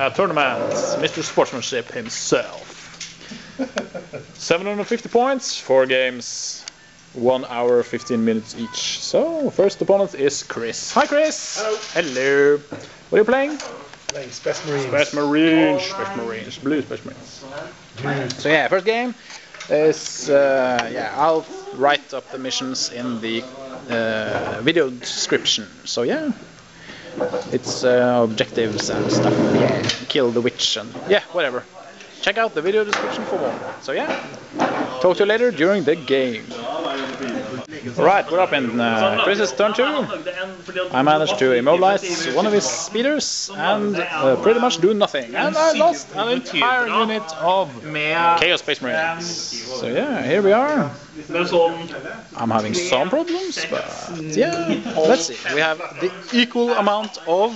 a tournament, Mr. Sportsmanship himself. 750 points, 4 games, 1 hour 15 minutes each. So first opponent is Chris. Hi Chris! Hello! Hello! What are you playing? Playing Space Marines. Space Marines, Space Marines, Blue Space Marines. So yeah, first game is, I'll write up the missions in the video description. So yeah, it's objectives and stuff. Yeah, kill the witch and yeah, whatever. Check out the video description for more. So yeah, talk to you later during the game. Alright, we're up in Chris's turn 2. I managed to immobilize one of his speeders and pretty much do nothing. And I lost an entire unit of Chaos Space Marines. So yeah, here we are. I'm having some problems, but yeah, let's see. We have the equal amount of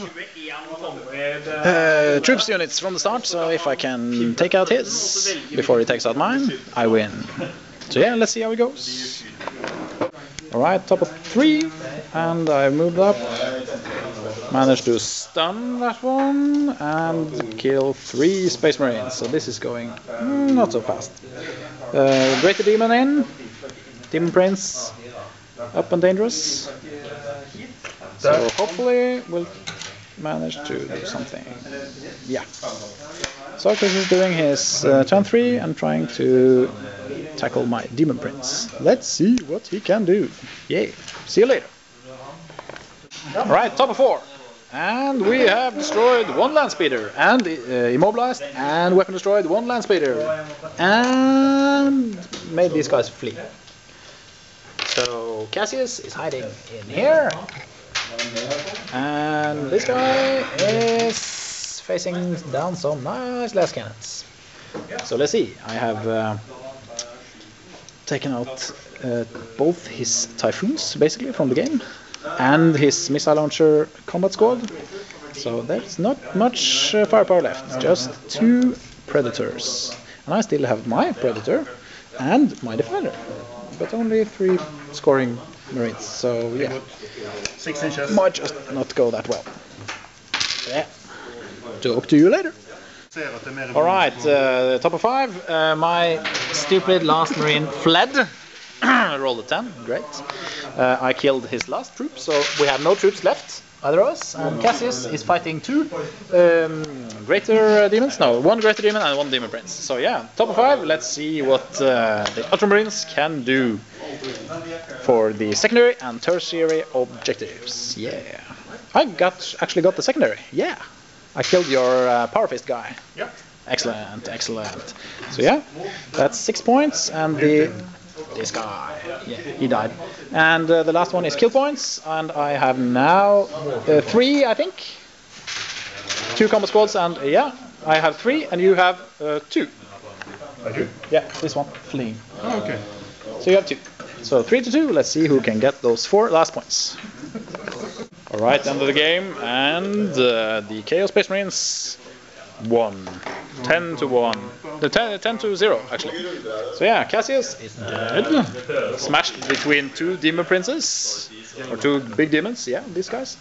troops units from the start, so if I can take out his before he takes out mine, I win. So yeah, let's see how it goes. Alright, top of 3, and I moved up. Managed to stun that one and kill 3 Space Marines, so this is going not so fast. Greater Demon in, Demon Prince up and dangerous. So hopefully we'll manage to do something. Yeah. So Chris is doing his turn 3 and trying to tackle my Demon Prince. Let's see what he can do. Yay. See you later. Alright, top of 4. And we have destroyed 1 land speeder and immobilized and weapon destroyed 1 land speeder and made these guys flee. So Cassius is hiding in here. And this guy is facing down some nice las cannons. So let's see. I have taken out both his Typhoons basically from the game and his missile launcher combat squad. So there's not much firepower left, just 2 Predators. And I still have my Predator and my Defender, but only 3 scoring Marines. So yeah, 6 inches. Might just not go that well. Yeah. Talk to you later. Alright, top of 5. My stupid last Marine fled. Rolled a 10, great. I killed his last troop, so we have no troops left, either of us. And Cassius is fighting 2 greater demons. No, 1 greater demon and 1 demon prince. So yeah, top of 5. Let's see what the Ultramarines can do for the secondary and tertiary objectives. Yeah, I actually got the secondary. Yeah, I killed your Power Fist guy. Yeah. Excellent, excellent. So yeah, that's 6 points, and this guy, yeah, he died. And the last one is kill points, and I have now 3, I think. 2 combat squads, and yeah, I have 3, and you have 2. I do? Yeah, this one fleeing. Oh, okay. So you have 2. So 3 to 2. Let's see who can get those 4 last points. All right, end of the game, and the Chaos Space Marines won. 10 to 1. 10 to 0, actually. So yeah, Cassius is dead. Smashed between 2 demon princes. Or 2 big demons, yeah, these guys.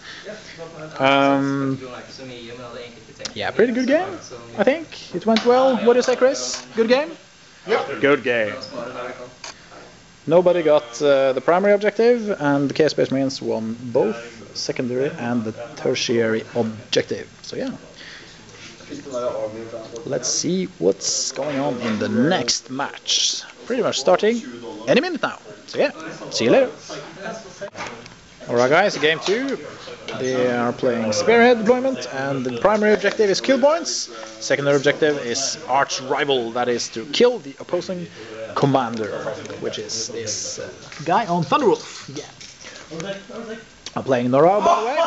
Yeah, pretty good game, I think. It went well. What do you say, Chris? Good game? Yeah. Good game. Nobody got the primary objective, and the Chaos Space Marines won both secondary and the tertiary objective. So yeah. Let's see what's going on in the next match. Pretty much starting any minute now. So yeah, see you later. Alright guys, game 2. They are playing Spearhead deployment, and the primary objective is kill points. Secondary objective is arch rival, that is to kill the opposing commander, which is this guy on Thunderwolf. Yeah. I'm playing Nora, by the way,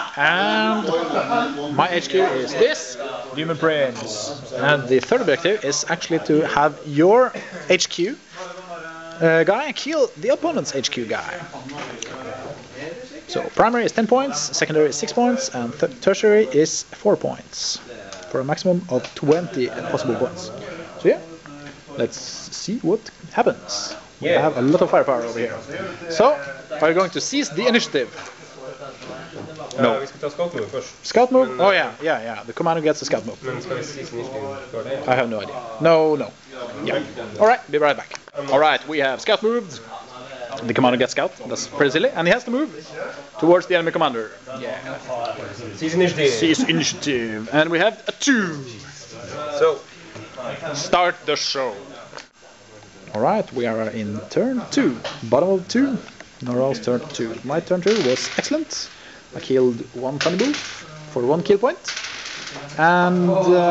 and my HQ is this, Demon Prince. And the third objective is actually to have your HQ guy kill the opponent's HQ guy. So primary is 10 points, secondary is 6 points, and tertiary is 4 points, for a maximum of 20 possible points. So yeah, let's see what happens. We have a lot of firepower over here. So, are you going to seize the initiative? No. Vi skal ta scout move først. Scout move? Oh yeah. The commander gets a scout move. Men skal vi Season Initiative før det? I have no idea. No. Yeah. Alright, be right back. Alright, we have scout moved. The commander gets scout. That's pretty silly. And he has to move towards the enemy commander. Yeah. Season Initiative. Season initiative. And we have a 2. So, Start the show. Alright, we are in turn 2. Bottom of 2. Noral's turn 2. My turn 2 was excellent. I killed 1 funny booth for 1 kill point. And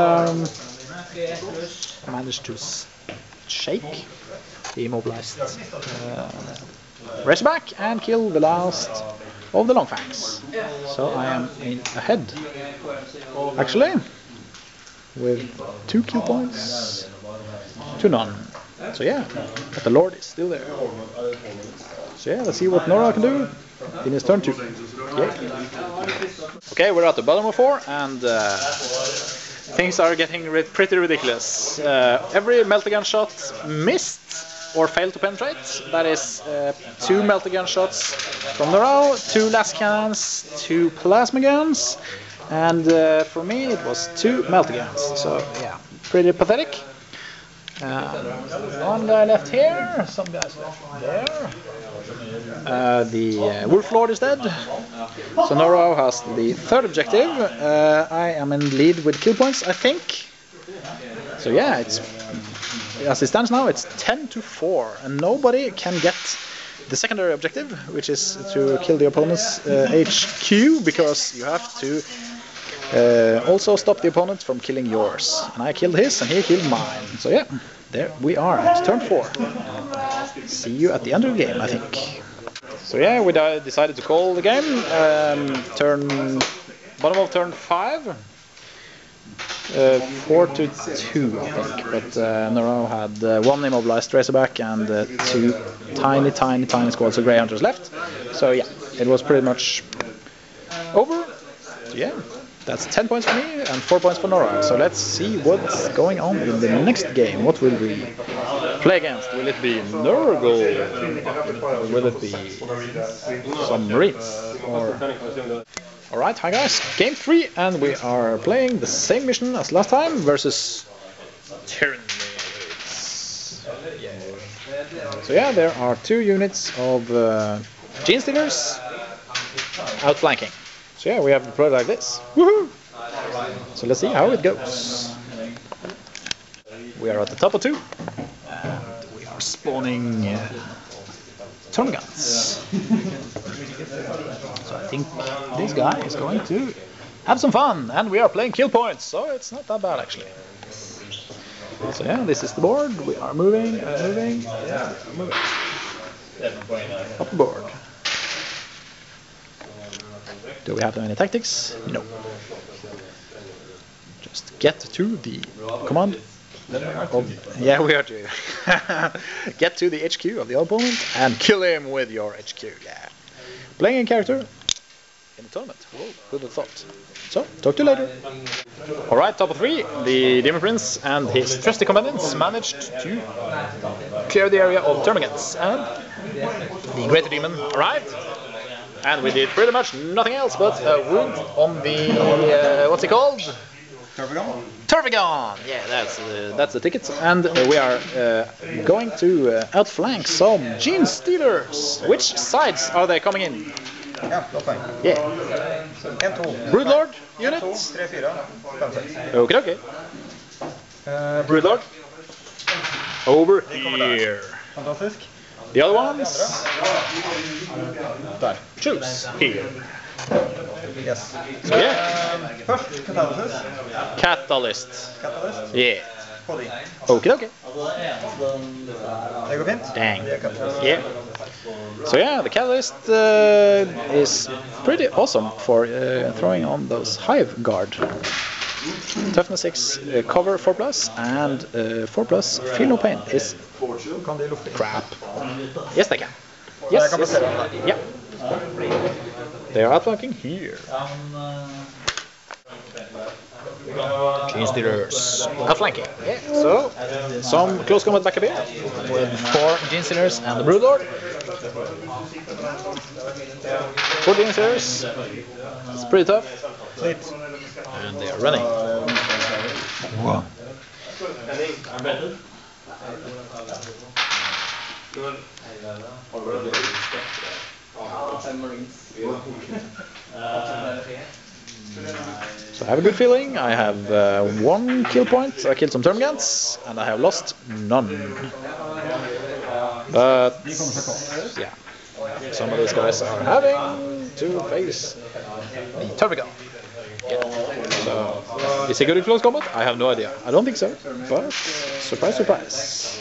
I managed to shake the immobilized Razorback and kill the last of the Longfangs. So I am ahead, actually, with 2 kill points to none. So yeah, but the Lord is still there. So yeah, let's see what Noral can do in his turn 2. Yeah. Okay, we're at the bottom of 4, and things are getting pretty ridiculous. Every Meltagun shot missed or failed to penetrate. That is 2 Meltagun shots from Noral, 2 last cannons, 2 plasma guns, and for me it was 2 Meltaguns. So yeah, pretty pathetic. One guy left here, some guys left there. The Wolf Lord is dead. So Noral has the 3rd objective. I am in the lead with kill points, I think. So yeah, it's as it stands now, it's 10-4, and nobody can get the secondary objective, which is to kill the opponent's HQ, because you have to also stop the opponent from killing yours. And I killed his, and he killed mine. So yeah, there we are. It's turn 4. See you at the end of the game, I think. So yeah, we decided to call the game. Bottom of turn 5. 4-2, I think. But Noral had 1 immobilized Razorback and 2 tiny squads of Grey Hunters left. So yeah, it was pretty much over. So yeah, that's 10 points for me and 4 points for Noral. So let's see what's going on in the next game. What will we play against? Will it be Nurgle? Or will it be some Marines? Alright, hi guys, game 3, and we are playing the same mission as last time versus Tyranids. So yeah, there are 2 units of Genestealers outflanking. So yeah, we have deployed like this. Woohoo! So let's see how it goes. We are at the top of 2, and we are spawning Termagants. So I think this guy is going to have some fun, and we are playing kill points, so it's not that bad actually. So yeah, this is the board. We are moving, moving. Yeah, we are moving. Up the board. Do we have any tactics? No. Just get to the command. Yeah, we are to get to the HQ of the opponent and kill him with your HQ. Yeah, playing a character in a tournament. Whoa, who'd have thought? So, talk to you later. Alright, top of 3. The Demon Prince and his trusty companions managed to clear the area of Termagants, and the Greater Demon arrived. And we did pretty much nothing else but a wound on the what's it called? Turvigon! Yeah, that's the ticket. And we are going to outflank some Genestealers. Which sides are they coming in? Yeah. Broodlord unit. Okay. Broodlord. Over here. The other ones. There. Choose here. Yes. So yeah. Først Catalyst. Catalyst. Catalyst. Yeah. Holding. Okay. Det går fint. Dang. Det er Catalyst. Yeah. So yeah, the Catalyst is pretty awesome for throwing on those Hive Guard. Toughness 6, cover 4+, and 4+, feel no pain is Kan de lufte? crap. Yes, they can. Yes. Yeah. They are outflanking here. Genestealers outflanking. Yeah. So some close combat backup here with 4 Genestealers and the Broodlord. 4 Genestealers. It's pretty tough. Sweet. And they are running. Wow. So I have a good feeling. I have 1 kill point. I killed some Termagants, and I have lost none. But yeah, some of these guys are having to face the Termagant. So is it good in close combat? I have no idea. I don't think so. But surprise, surprise.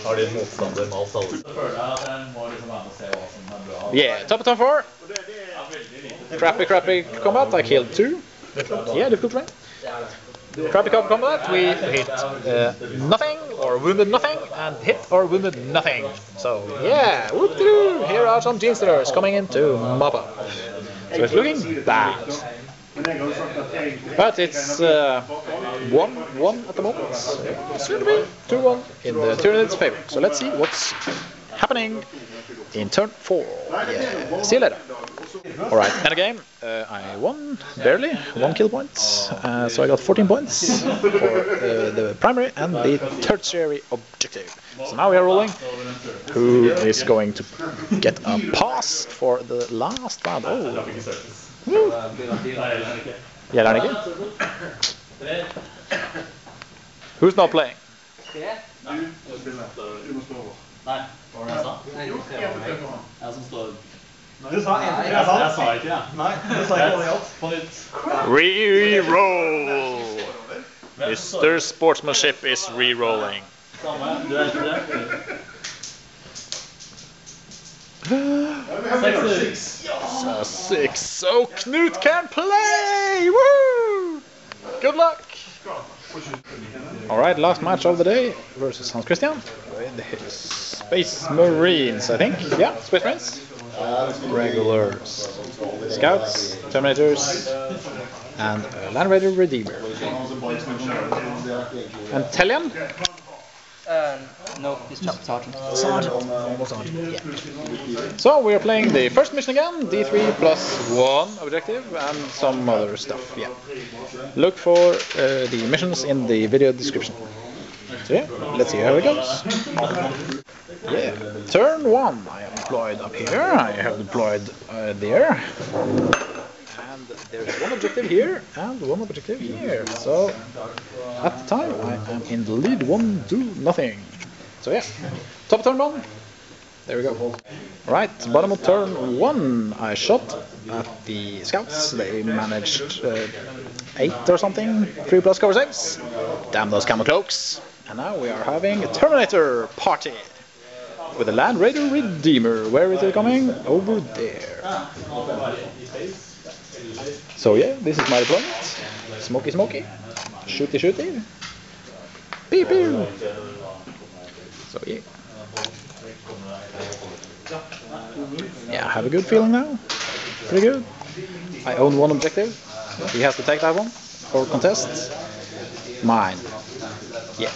Yeah, top of turn 4. Crappy combat. I killed 2. Yeah, difficult terrain. Crappy combat. We hit nothing or wounded nothing, and hit or wounded nothing. So yeah, whoop-de-doo! Here are some Genestealers coming into mop up. So it's looking bad. But it's 1-1 at the moment. Soon to be 2-1 in the Tyranids' favor. So let's see what's happening in turn 4. Yeah. See you later. Alright, end of game. I won barely, 1 kill point. So I got 14 points for the primary and the tertiary objective. So now we are rolling. Who is going to get a pass for the last round? Oh. Woo. Yeah, again. Who's not playing? Re-roll! Mr. Sportsmanship is re-rolling. 6. So Knut can play! Woo! Good luck! Alright, last match of the day versus Hans Christian with his Space Marines, I think. Yeah, Space Marines. Regulars. Scouts, Terminators, and Land Raider Redeemer. And Tellian? No, he's Sergeant. Sergeant, yeah. So we are playing the first mission again, D3 plus 1 objective and some other stuff, yeah. Look for the missions in the video description. So yeah, let's see how it goes. Yeah, turn 1 I have deployed up here, I have deployed there. And there's one objective here and one objective here. So at the time I am in the lead, 1-2-0. So yeah, top of turn 1. There we go. Right, bottom of turn 1 I shot at the scouts. They managed 8 or something, 3+ cover saves. Damn those camo cloaks. And now we are having a Terminator party with a Land Raider Redeemer. Where is it coming? Over there. So yeah, this is my deployment. Smoky. Shooty. Pew pew. So yeah. Yeah, I have a good feeling now. Pretty good. I own one objective. He has to take that one for contest. Mine. Yeah.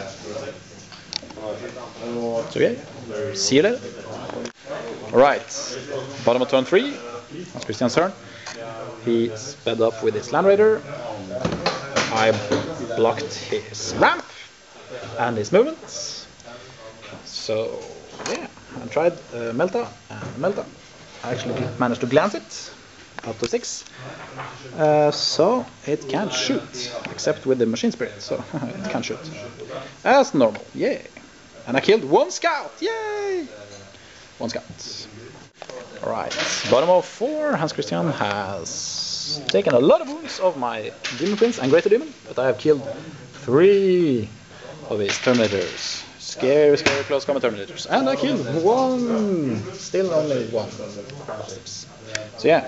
So yeah, see you later. Alright, bottom of turn 3. That's Christian's turn. He sped up with his Land Raider. I blocked his ramp and his movements. So yeah, I tried Melta and Melta. I actually managed to glance it out to 6. So it can't shoot, except with the machine spirit. So it can't shoot. As normal, yay! And I killed 1 scout, yay! 1 scout. Alright, bottom of 4, Hans Christian has taken a lot of wounds of my Demon Prince and Greater Demon, but I have killed 3 of his Terminators. Scary close combat Terminators. And I killed 1! Still only 1. So yeah.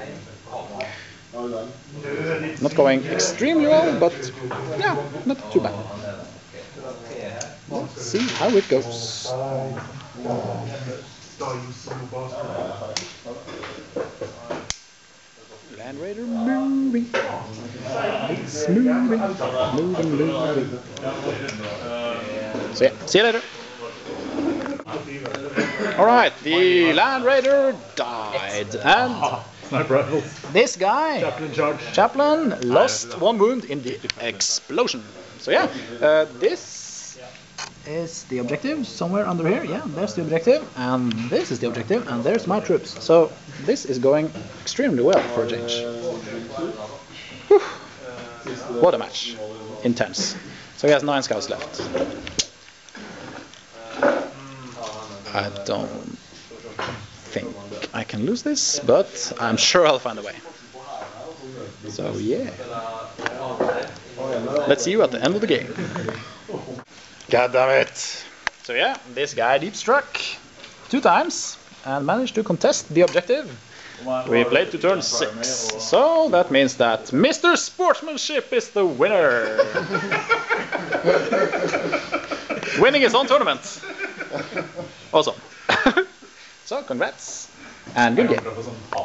Not going extremely well, but yeah, not too bad. Let's see how it goes. Land Raider moving. It's moving. So yeah, see you later. Alright, the Land Raider died, and Sniper rifles. This guy, Chaplain charge. Chaplain, lost 1 wound in the explosion. So yeah, this is the objective, somewhere under here. Yeah, there's the objective, and this is the objective, and there's my troops. So this is going extremely well for a change. Whew. What a match. Intense. So he has 9 scouts left. I don't think I can lose this, but I'm sure I'll find a way. So yeah. Let's see you at the end of the game. God damn it. So yeah, this guy deep struck 2 times and managed to contest the objective. We played to turn 6. So that means that Mr. Sportsmanship is the winner. Winning his own tournament. Awesome. So congrats and good game.